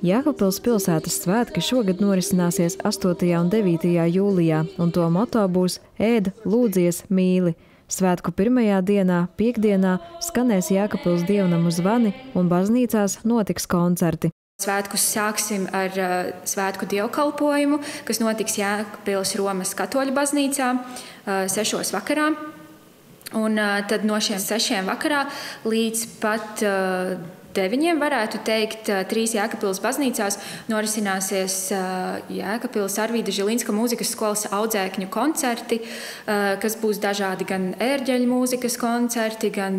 Jēkabpils pilsētas svētki šogad norisināsies 8. un 9. jūlijā, un to moto būs Ēd, lūdzies, mīli. Svētku pirmajā dienā, piekdienā, skanēs Jēkabpils dievnamu zvani un baznīcās notiks koncerti. Svētkus sāksim ar svētku dievkalpojumu, kas notiks Jēkabpils Romas katoļu baznīcā 6. vakarā. Un tad no šiem 6. vakarā līdz pat 9. varētu teikt, 3 Jēkabpils baznīcās norisināsies Jēkabpils Arvīda Žilinska mūzikas skolas audzēkņu koncerti, kas būs dažādi gan ērģeļu mūzikas koncerti, gan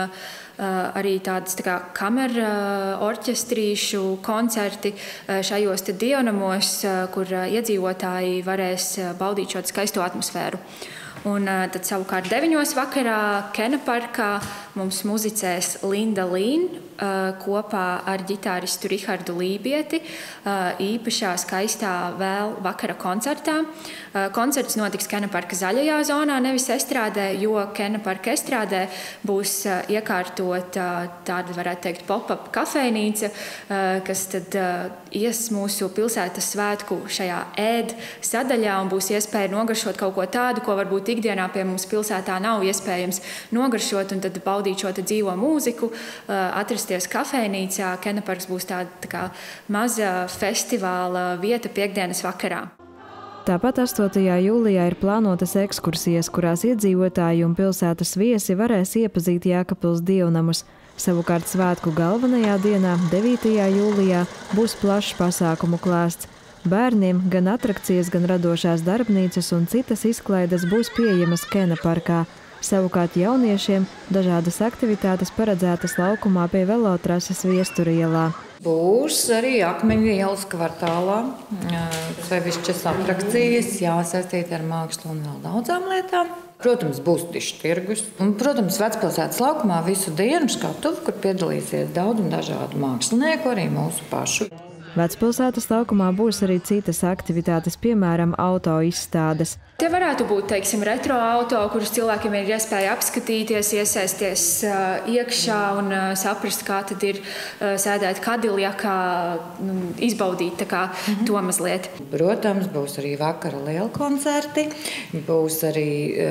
arī tādas kamera orķestrīšu koncerti šajos dievnamos, kur iedzīvotāji varēs baudīt šo skaisto atmosfēru. Un tad savukārt 9. vakarā Kena parkā mums muzicēs Linda Līn kopā ar ģitāristu Rihardu Lībieti īpašā skaistā vēl vakara koncertā. Koncerts notiks Kena parka zaļajā zonā, nevis estrādē, jo Kena parka estrādē būs iekārtota tāda, varētu teikt, pop-up kafejnīca, kas tad ies mūsu pilsētas svētku šajā ēd sadaļā un būs iespēja nogaršot kaut ko tādu, ko varbūt ikdienā pie mums pilsētā nav iespējams nogaršot, un tad baudīt šo dzīvo mūziku, atrasties kafejnīcā. Kena parks būs tāda kā maza festivāla vieta piekdienas vakarā. Tāpat 8. jūlijā ir plānotas ekskursijas, kurās iedzīvotāji un pilsētas viesi varēs iepazīt Jēkabpils dievnamus. Savukārt svētku galvenajā dienā, 9. jūlijā, būs plašs pasākumu klāsts. Bērniem gan atrakcijas, gan radošās darbnīcas un citas izklaides būs pieejamas Kena parkā. Savukārt jauniešiem dažādas aktivitātes paredzētas laukumā pie velotrases Viesturu ielā. Būs arī Akmeņu ielas kvartālā, sevišķas atrakcijas, saistīti ar mākslu un vēl daudzām lietām. Protams, būs dišu tirgus. Un, protams, Vecpilsētas laukumā visu dienu skatuve, kur piedalīsies daudz un dažādu mākslinieku, arī mūsu pašu. Vecpilsētas laukumā būs arī citas aktivitātes, piemēram, auto izstādes. Te varētu būt, teiksim, retro auto, kurus cilvēkiem ir iespēja apskatīties, iesaisties iekšā un saprast, kā tad ir sēdēt Kadiljakā, izbaudīt to mazliet. Protams, būs arī vakara liela koncerti, būs arī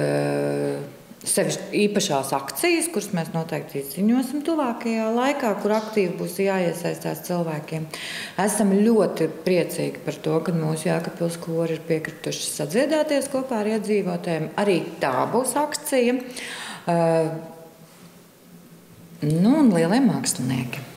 sevišķi īpašās akcijas, kuras mēs noteikti izziņosim tuvākajā laikā, kur aktīvi būs jāiesaistās cilvēkiem. Esam ļoti priecīgi par to, ka mūsu Jēkabpils kori ir piekrituši sadziedāties kopā ar iedzīvotājiem. Arī tā būs akcija. Un lielie mākslinieki.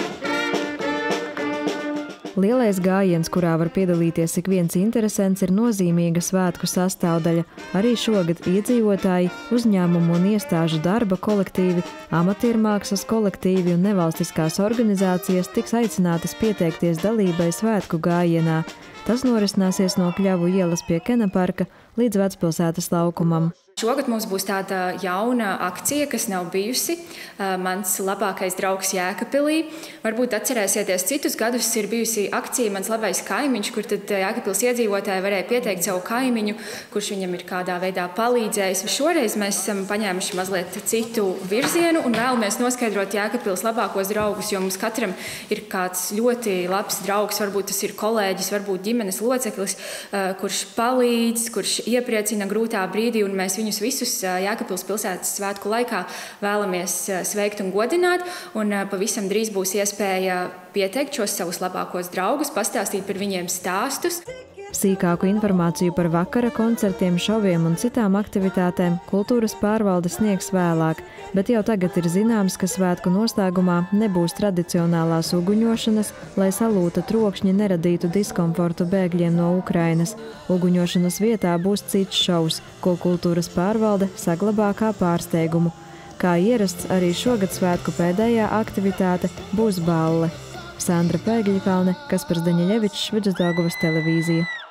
Lielais gājiens, kurā var piedalīties ik viens interesents, ir nozīmīga svētku sastāvdaļa. Arī šogad iedzīvotāji, uzņēmumu un iestāžu darba kolektīvi, amatiermākslas kolektīvi un nevalstiskās organizācijas tiks aicinātas pieteikties dalībai svētku gājienā. Tas norisināsies no Kļavu ielas pie Kena parka līdz Vecpilsētas laukumam. Šogad mums būs tāda jauna akcija, kas nav bijusi. Mans labākais draugs Jēkabpilī. Varbūt atcerēsieties, citus gadus ir bijusi akcija Mans labais kaimiņš, kur tad Jēkabpils iedzīvotāji varēja pieteikt savu kaimiņu, kurš viņam ir kādā veidā palīdzējis. Šoreiz mēs esam paņēmuši mazliet citu virzienu un vēlamies noskaidrot Jēkabpils labākos draugus, jo mums katram ir kāds ļoti labs draugs, varbūt tas ir kolēģis, varbūt ģimenes loceklis, kurš palīdz, kurš iepriecina grūtā brīdī, un mēs viņus visus Jēkabpils pilsētas svētku laikā vēlamies sveikt un godināt, un pavisam drīz būs iespēja pieteikt šos savus labākos draugus, pastāstīt par viņiem stāstus. Sīkāku informāciju par vakara koncertiem, šoviem un citām aktivitātēm kultūras pārvalde sniegs vēlāk, bet jau tagad ir zināms, ka svētku noslēgumā nebūs tradicionālās uguņošanas, lai salūta trokšņi neradītu diskomfortu bēgļiem no Ukrainas. Uguņošanas vietā būs cits šovs, ko kultūras pārvalde saglabā kā pārsteigumu. Kā ierasts, arī šogad svētku pēdējā aktivitāte būs balle. Sandra Pēgļikalne, Kaspars Daņeļevičs, Vidusdaugavas televīzija.